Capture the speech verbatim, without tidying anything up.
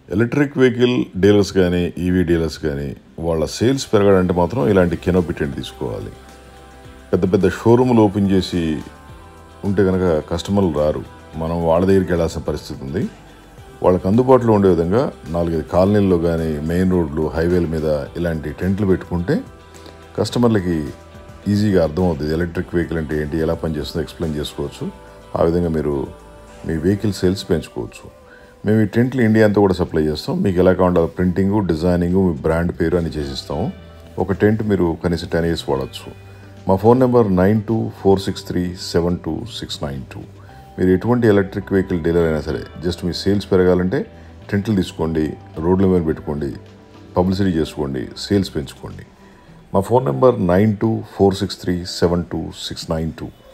Electric vehicle dealers కానీ EV dealers కానీ వాళ్ళ సేల్స్ పెరగాలంటే మాత్రం ఇలాంటి కెనోపీ టెంట్ తీసుకోవాలి. పెద్ద పెద్ద షోరూములు ఓపెన్ చేసి ఉంటే కనుక కస్టమర్లు రారు, మనం వాళ్ళ దగ్గరికి వెళ్ళాల్సిన పరిస్థితి ఉంది. వాళ్ళకి అందుబాటులో ఉండే విధంగా నాలుగైదు కాలనీల్లో కానీ మెయిన్ రోడ్లు హైవేల మీద ఇలాంటి టెంట్లు పెట్టుకుంటే కస్టమర్లకి ఈజీగా అర్థమవుతుంది ఎలక్ట్రిక్ వెహికల్ అంటే ఏంటి, ఎలా పనిచేస్తుందో ఎక్స్ప్లెయిన్ చేసుకోవచ్చు. ఆ విధంగా మీరు మీ వెహికల్ సేల్స్ పెంచుకోవచ్చు. మేము ఈ టెంట్లు ఇండియా అంతా కూడా సప్లై చేస్తాం. మీకు ఎలా కావాలో ప్రింటింగు, డిజైనింగు, మీ బ్రాండ్ పేరు అని చేసిస్తాము. ఒక టెంట్ మీరు కనీసం టెన్ ఇయర్స్ వాడచ్చు. మా phone number nine two four six three seven two six nine two. మీరు ఎటువంటి ఎలక్ట్రిక్ వెహికల్ డీలర్ అయినా సరే జస్ట్ మీ సేల్స్ పెరగాలంటే టెంట్లు తీసుకోండి, రోడ్ల మీద పెట్టుకోండి, పబ్లిసిటీ చేసుకోండి, సేల్స్ పెంచుకోండి. మా phone number nine two four six three seven two six nine two.